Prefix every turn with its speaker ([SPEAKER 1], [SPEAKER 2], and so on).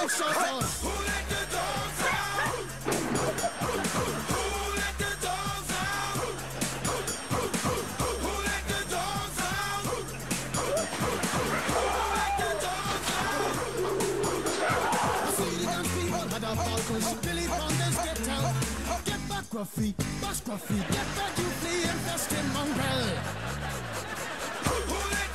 [SPEAKER 1] Now shout out.
[SPEAKER 2] Who let the dogs out? Who let the dogs out? Who let the dogs out? Who let the dogs out?
[SPEAKER 1] I see the dance people had a falcons. Billy Founders get out. Get back, Gruffy, bash Gruffy. Get back, you flea infested mongrel.
[SPEAKER 2] Who let